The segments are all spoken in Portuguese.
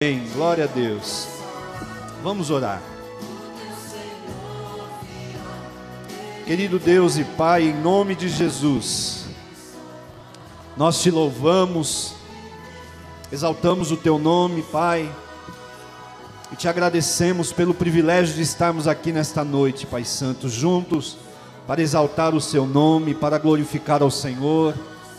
Amém. Glória a Deus. Vamos orar. Querido Deus e Pai, em nome de Jesus, nós te louvamos, exaltamos o teu nome, Pai, e te agradecemos pelo privilégio de estarmos aqui nesta noite, Pai Santo, juntos para exaltar o seu nome, para glorificar ao Senhor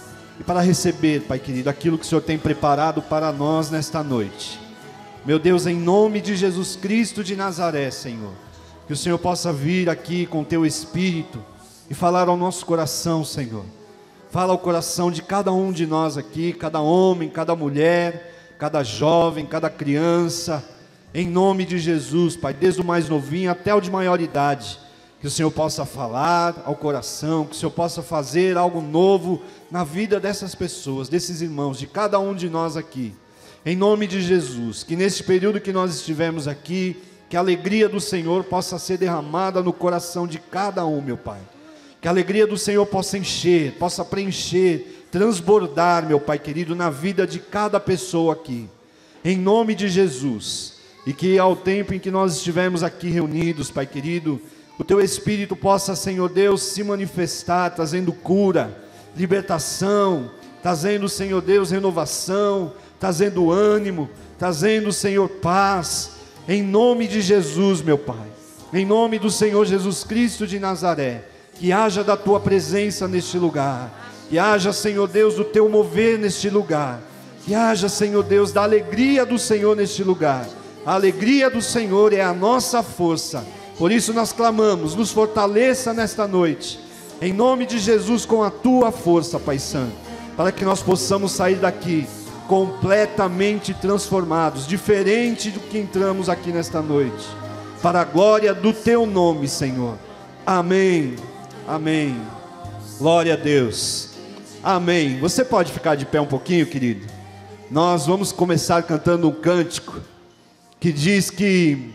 e para receber, Pai querido, aquilo que o Senhor tem preparado para nós nesta noite. Meu Deus, em nome de Jesus Cristo de Nazaré, Senhor, que o Senhor possa vir aqui com o teu Espírito e falar ao nosso coração, Senhor. Fala ao coração de cada um de nós aqui, cada homem, cada mulher, cada jovem, cada criança, em nome de Jesus, Pai, desde o mais novinho até o de maior idade, que o Senhor possa falar ao coração, que o Senhor possa fazer algo novo na vida dessas pessoas, desses irmãos, de cada um de nós aqui. Em nome de Jesus, que nesse período que nós estivemos aqui, que a alegria do Senhor possa ser derramada no coração de cada um, meu Pai. Que a alegria do Senhor possa encher, possa preencher, transbordar, meu Pai querido, na vida de cada pessoa aqui. Em nome de Jesus. E que ao tempo em que nós estivermos aqui reunidos, Pai querido, o Teu Espírito possa, Senhor Deus, se manifestar, trazendo cura, libertação, trazendo, Senhor Deus, renovação, trazendo ânimo, trazendo, Senhor, paz, em nome de Jesus, meu Pai, em nome do Senhor Jesus Cristo de Nazaré, que haja da Tua presença neste lugar, que haja, Senhor Deus, do Teu mover neste lugar, que haja, Senhor Deus, da alegria do Senhor neste lugar. A alegria do Senhor é a nossa força, por isso nós clamamos, nos fortaleça nesta noite, em nome de Jesus, com a Tua força, Pai Santo, para que nós possamos sair daqui completamente transformados, diferente do que entramos aqui nesta noite, para a glória do Teu nome, Senhor. Amém, amém, glória a Deus, amém. Você pode ficar de pé um pouquinho, querido? Nós vamos começar cantando um cântico, que diz que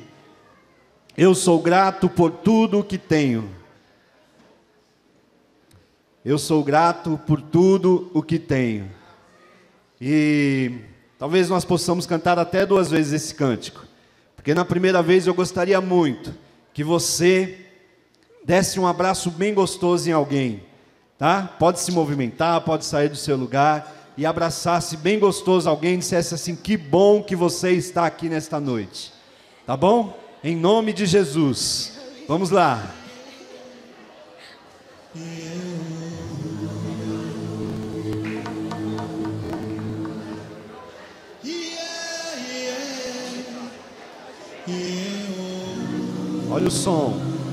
eu sou grato por tudo o que tenho, eu sou grato por tudo o que tenho. E talvez nós possamos cantar até 2 vezes esse cântico, porque na primeira vez eu gostaria muito que você desse um abraço bem gostoso em alguém, tá? Pode se movimentar, pode sair do seu lugar e abraçasse bem gostoso alguém e dissesse assim: que bom que você está aqui nesta noite, tá bom? Em nome de Jesus, vamos lá. Olha o som.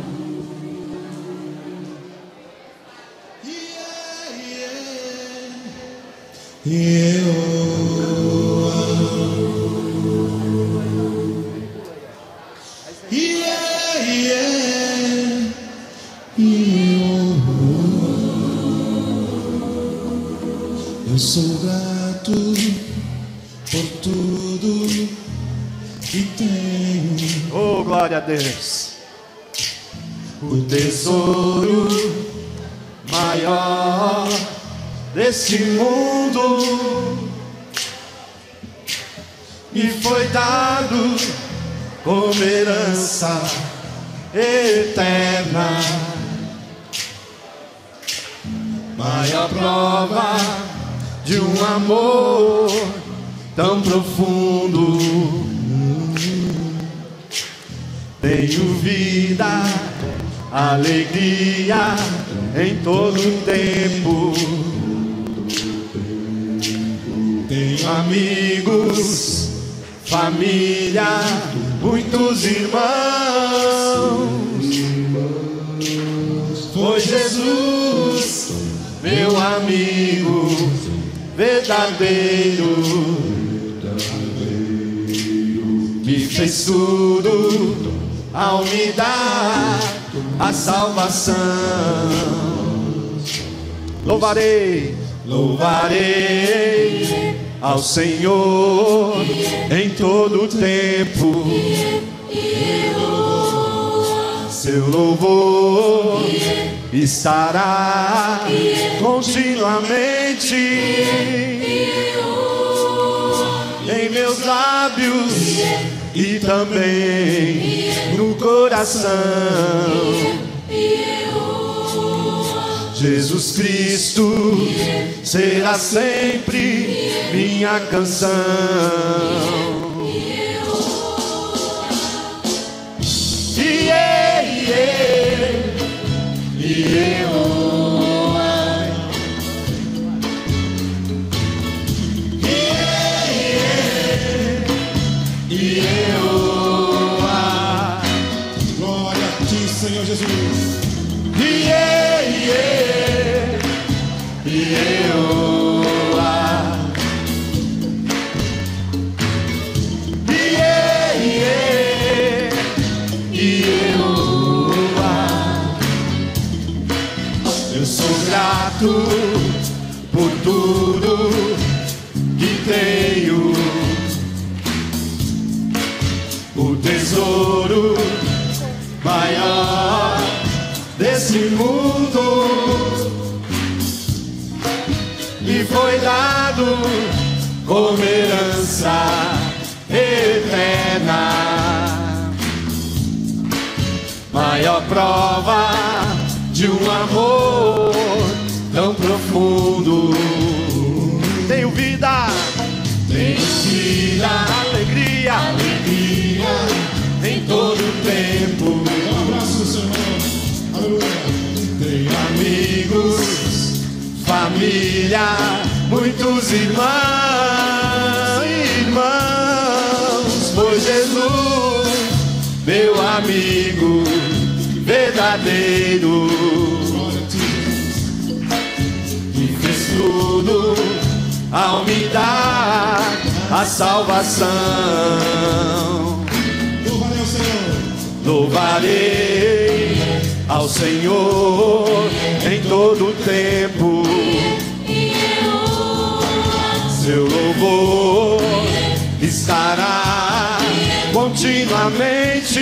Eu sou grato por tudo que tenho. Oh, glória a Deus. O tesouro Maior desse mundo me foi dado como herança eterna. Maior prova de um amor tão profundo. Tenho vida, alegria em todo tempo. Tenho amigos, família, muitos irmãos. Foi Jesus, meu amigo verdadeiro, me fez tudo ao me dar a salvação. Louvarei, louvarei ao Senhor em todo o tempo. Seu louvor estará continuamente em em meus lábios e também no coração. Jesus Cristo será sempre minha canção. Glória a ti, Senhor Jesus. Eu sou grato por tudo que tenho, o tesouro maior desse mundo me foi dado como herança eterna. Maior prova de um amor tão profundo. Tenho vida, alegria em todo tempo. Um abraço do Senhor. Aleluia. Tenho amigos, família, muitos irmãos, pois Jesus, meu amigo verdadeiro, que fez tudo ao me dar a salvação. Louvarei ao Senhor. Louvarei ao Senhor em todo tempo. Seu louvor estará continuamente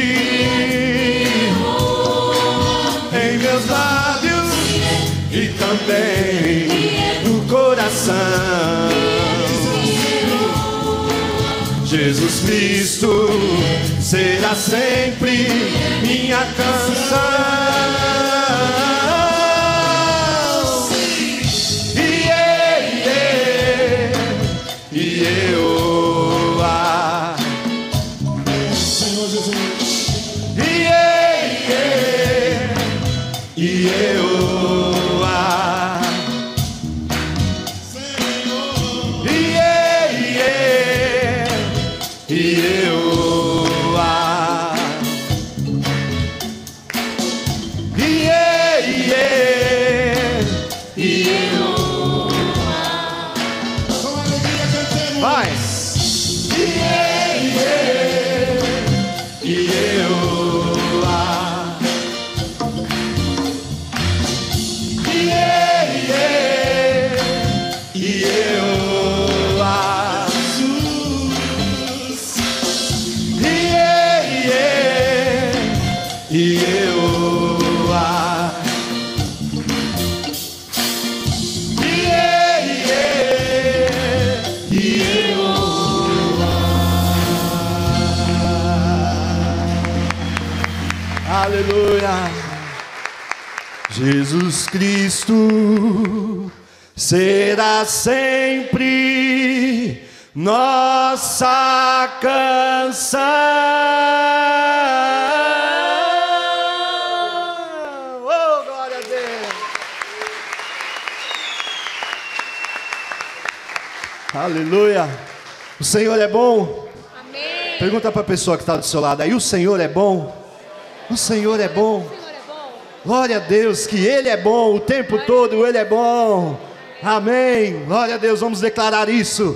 em meus lábios e também no coração. Jesus Cristo será sempre minha canção. Senhor Jesus. Com alegria cantemos. Vai! Aleluia. Jesus Cristo será sempre nossa canção. Oh, glória a Deus. Aleluia. O Senhor é bom. Amém. Pergunta para a pessoa que está do seu lado aí: o Senhor é bom? O Senhor é bom. O Senhor é bom. Glória a Deus que Ele é bom, o tempo todo Ele é bom. Amém. Glória a Deus, vamos declarar isso.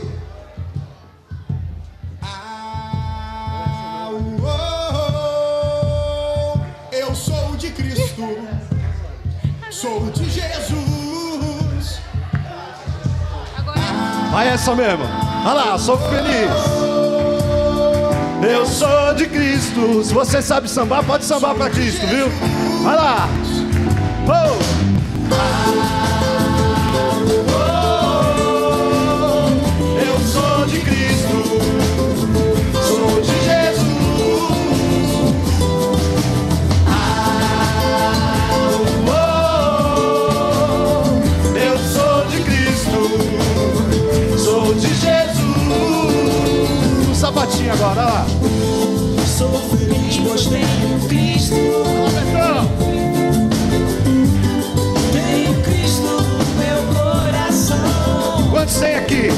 Eu sou de Cristo, sou de Jesus. Agora Vai essa mesmo. Olha lá, sou feliz. Eu sou de Cristo. Se você sabe sambar, pode sambar para Cristo, viu? Vai lá. Oh. Eu sou de Cristo. patinha agora, olha lá. Sou feliz, pois tenho Cristo. Tenho Cristo no meu coração. Quantos tem aqui?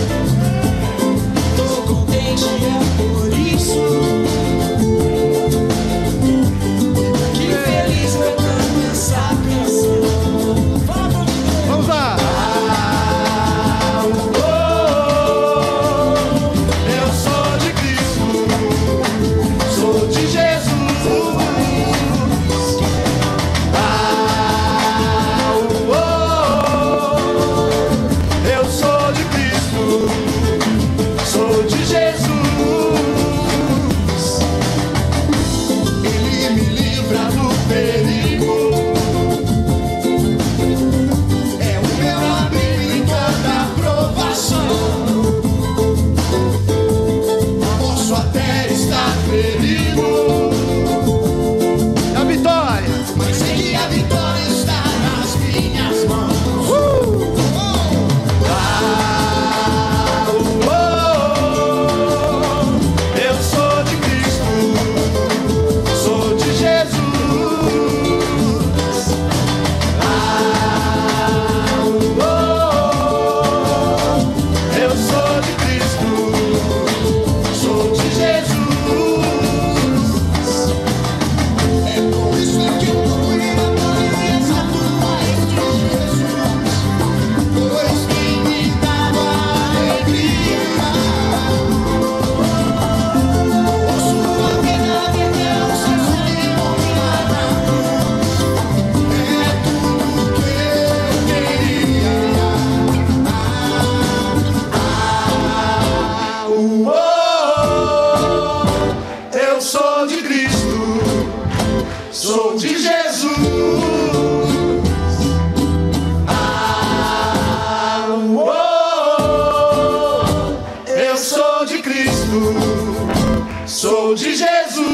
Tô contente, é por isso que feliz cantando essa canção. Vamos lá. Eu sou de Cristo, sou de Jesus. Eu sou de Cristo, sou de Jesus. Ele me livra do perigo, é o meu abrigo em toda provação. Posso até estar ferido, A vitória. mas sei que a vitória está nas minhas mãos. Eu sou de Cristo, sou de Jesus. Eu sou de Cristo, sou de Jesus. É por isso que eu procuro a paz, a tua Jesus, pois quem me dava alegria, por sua vida me deu senso de dominada. É tudo que eu queria. Eu sou de Cristo, sou de Jesus. Eu sou de Cristo, sou de Jesus.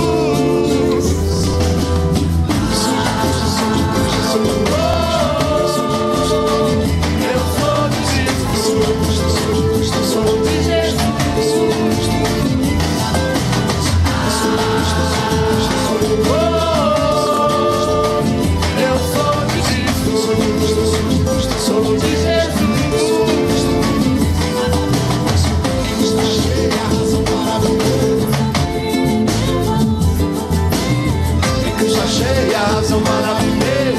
Eu sou de Cristo, sou de Jesus. Eu sou de Cristo, sou de Jesus. Está cheia a razão para viver.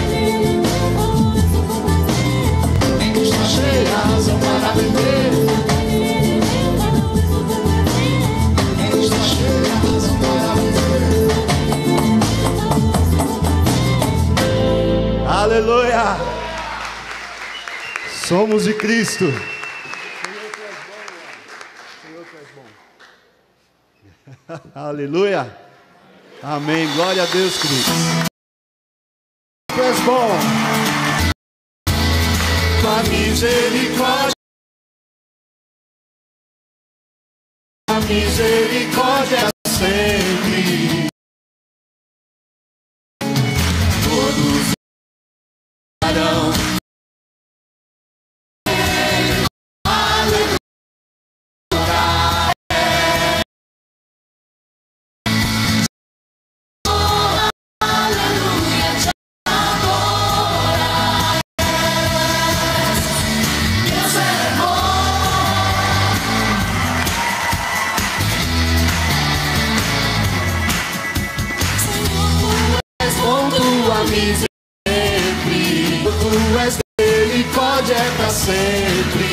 Está cheia a razão para viver. Está cheia a razão para viver. Aleluia. Somos de Cristo. Aleluia. Amém. Glória a Deus, Cristo. Tu és bom. Tua misericórdia, a misericórdia sempre. Todos estarão. Sempre, tu és misericórdia para sempre.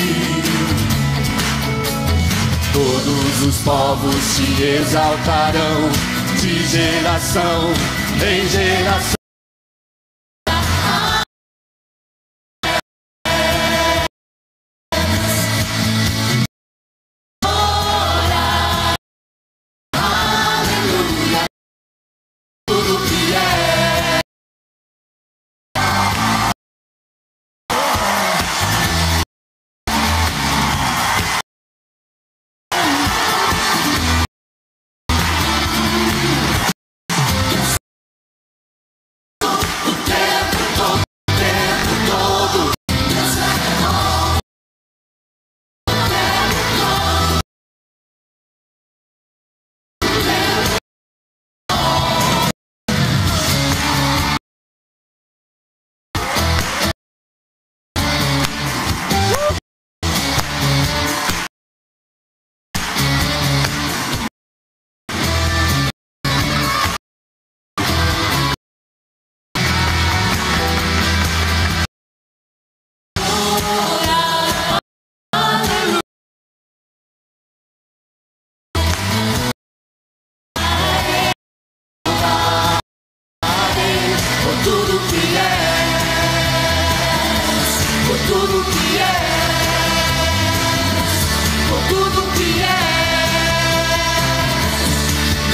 Todos os povos te exaltarão de geração em geração. tudo que és, por tudo que és, por tudo que és,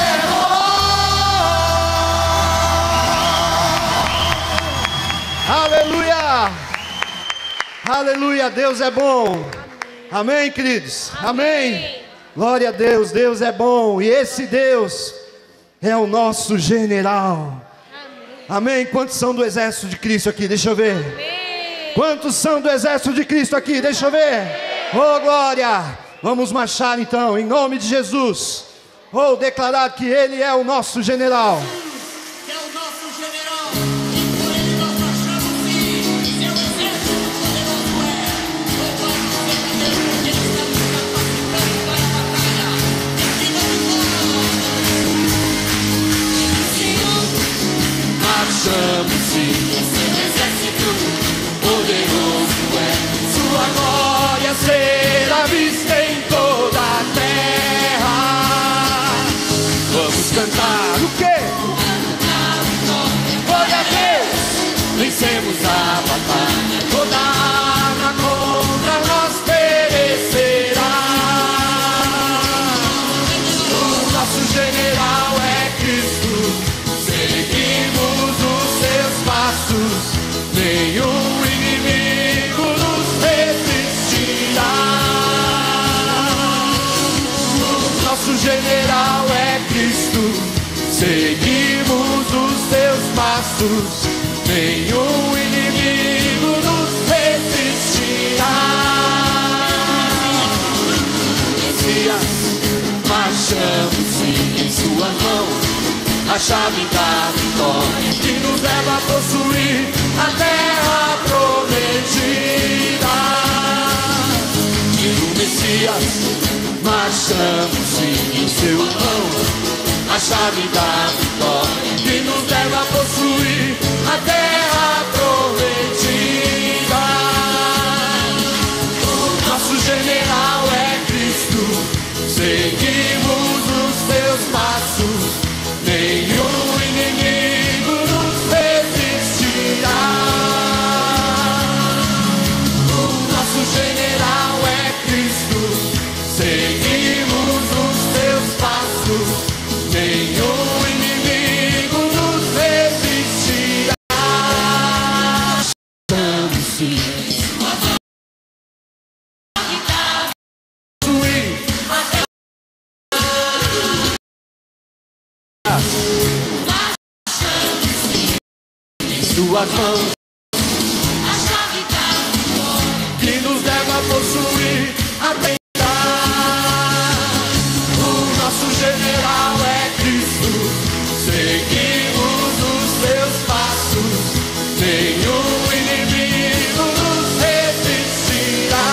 Aleluia! Aleluia, Deus é bom. Amém, queridos? Amém. Glória a Deus, Deus é bom. E esse Deus é o nosso general. Amém. Quantos são do exército de Cristo aqui? Deixa eu ver. Quantos são do exército de Cristo aqui? Deixa eu ver. Oh, glória. Vamos marchar então, em nome de Jesus. Oh, declarar que Ele é o nosso general. Que é o nosso general, e por ele nós marchamos sim. Seu exército poderoso é. Louvado seja Deus, porque ele está nos capacitando para a batalha. Em nome de Jesus. marchamos sim. Seu exército poderoso é. Sua glória será vista em toda a terra. Vamos cantar o quê? Glória a Deus, vencemos a batalha. Toda arma contra nós perecerá. O nosso general é Cristo. Seguimos os seus passos. Nenhum inimigo nos resistirá. O nosso general é Cristo. Seguimos os seus passos. Nenhum inimigo nos resistirá. Messias, marchamos sim em suas mãos. A chave da vitória que nos leva a possuir a terra prometida. E o Messias, marchamos sim em suas mãos. A chave da vitória que nos leva a possuir a terra prometida. O nosso general é Cristo. Seguimos os seus passos. Nenhum inimigo nos resistirá. O nosso general é Cristo. Seguimos os seus passos. Nenhum inimigo nos resistirá. Sim. Suas mãos, a chave da vitória que nos leva a possuir a terra. O nosso general é Cristo. Seguimos os seus passos. Nenhum inimigo nos resistirá.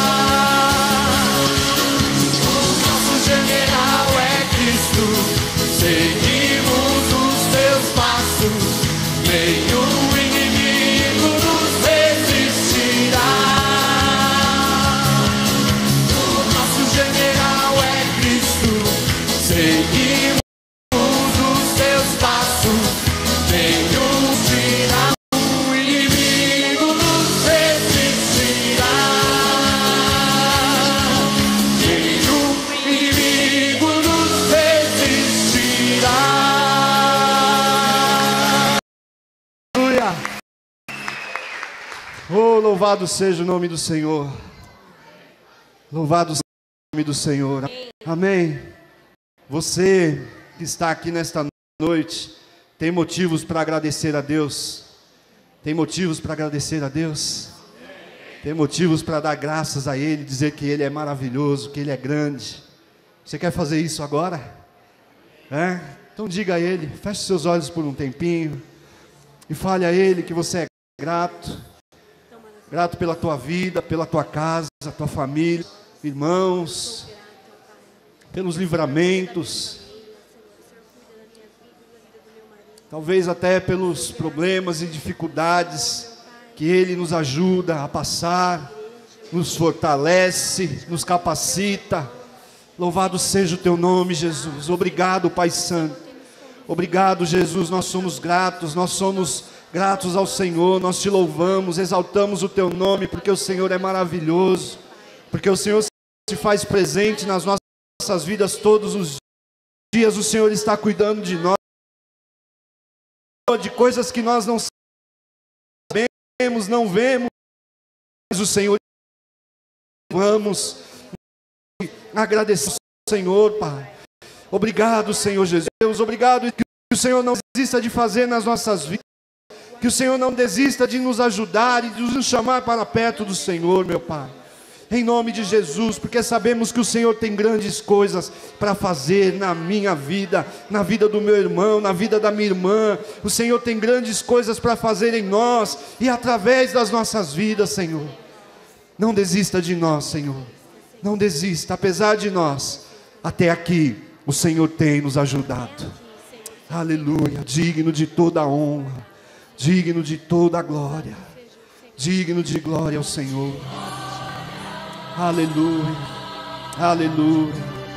O nosso general é Cristo. Seguimos os seus passos. Nenhum inimigo nos resistirá. O nosso general é Cristo. Seguimos os seus passos. Nenhum inimigo nos resistirá. Nenhum inimigo nos resistirá. Aleluia. Oh, louvado seja o nome do Senhor. Louvado seja o nome do Senhor. Amém. Você que está aqui nesta noite, tem motivos para agradecer a Deus? Tem motivos para agradecer a Deus? Tem motivos para dar graças a Ele, dizer que Ele é maravilhoso, que Ele é grande. Você quer fazer isso agora? Então diga a Ele, feche seus olhos por um tempinho e fale a Ele que você é grato. Grato pela tua vida, pela tua casa, tua família, irmãos, pelos livramentos, talvez até pelos problemas e dificuldades que Ele nos ajuda a passar, nos fortalece, nos capacita. Louvado seja o teu nome, Jesus. Obrigado, Pai Santo. Obrigado, Jesus, nós somos gratos ao Senhor, nós te louvamos, exaltamos o teu nome, porque o Senhor é maravilhoso, porque o Senhor se faz presente nas nossas vidas todos os dias, o Senhor está cuidando de nós, de coisas que nós não sabemos, não vemos, mas o Senhor, vamos agradecer ao Senhor, Pai. Obrigado, Senhor Jesus, obrigado que o Senhor não desista de fazer nas nossas vidas, que o Senhor não desista de nos ajudar e de nos chamar para perto do Senhor, meu Pai. Em nome de Jesus, porque sabemos que o Senhor tem grandes coisas para fazer na minha vida, na vida do meu irmão, na vida da minha irmã. O Senhor tem grandes coisas para fazer em nós e através das nossas vidas, Senhor. Não desista de nós, Senhor. Não desista, apesar de nós, até aqui o Senhor tem nos ajudado. Aleluia, digno de toda a honra, digno de toda a glória, digno de glória ao Senhor. Aleluia, aleluia.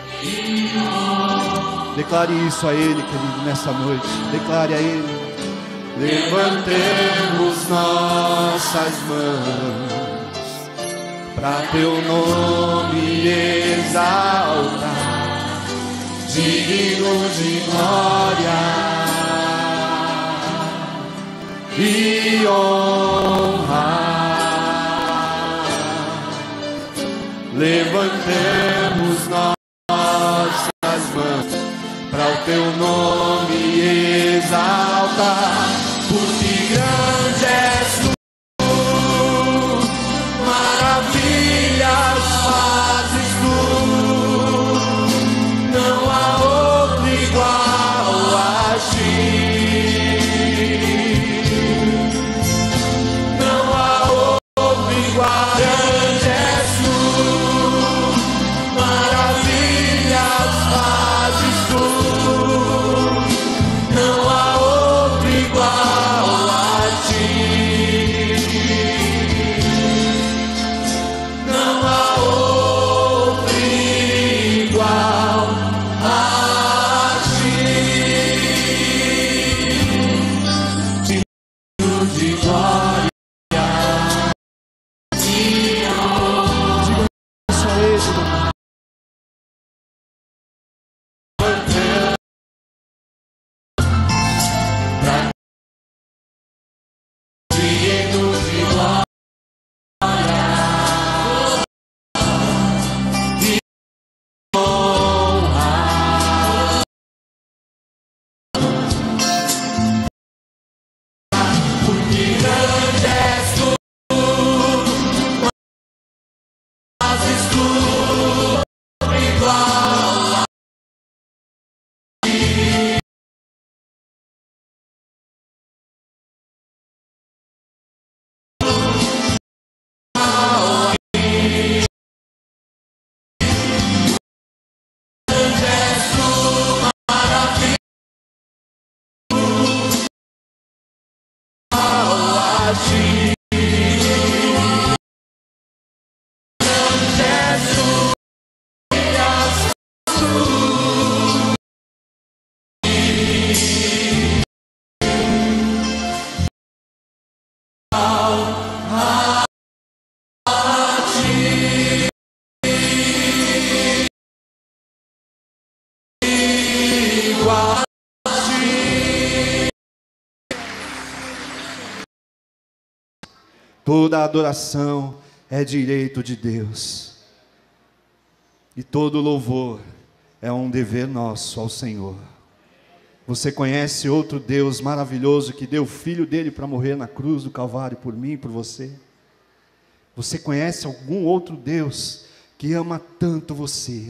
Declare isso a Ele, querido, nessa noite. Declare a Ele. Levantemos nossas mãos para teu nome exaltar, digno de glória e honra. Levantemos nossas mãos para o teu nome exaltar, porque grande és tu, maravilhas fazes tu, não há outro igual a ti, não há outro igual. Toda adoração é direito de Deus, e todo louvor é um dever nosso ao Senhor. Você conhece outro Deus maravilhoso que deu o Filho dele para morrer na cruz do Calvário por mim e por você? Você conhece algum outro Deus que ama tanto você,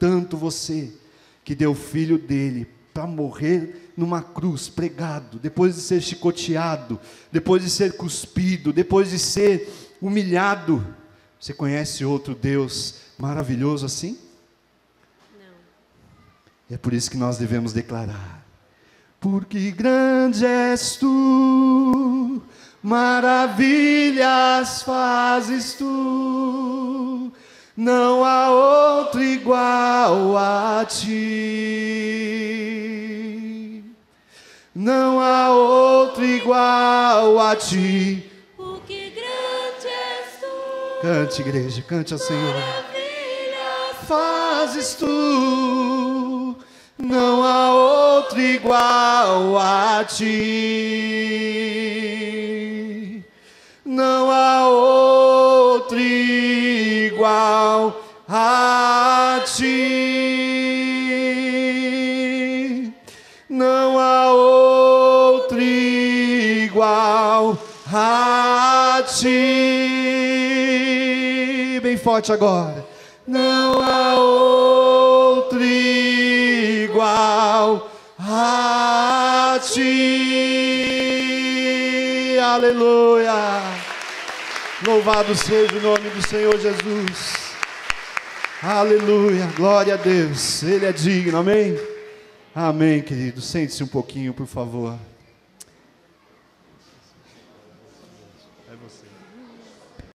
que deu o Filho dele para morrer numa cruz, pregado, depois de ser chicoteado, depois de ser cuspido, depois de ser humilhado? Você conhece outro Deus maravilhoso assim? Não. É por isso que nós devemos declarar: porque grande és tu, maravilhas fazes tu, não há outro igual a ti. não há outro igual a ti. Porque grande és tu, Cante, igreja, cante ao Senhor. maravilhas Fazes tu, não há outro igual a ti. Não há outro igual a ti. Não há outro igual a ti. Bem forte agora. Não há outro igual a ti. Aleluia. Louvado seja o nome do Senhor Jesus. Aleluia. Glória a Deus. Ele é digno. Amém. Amém, querido. Sente-se um pouquinho, por favor.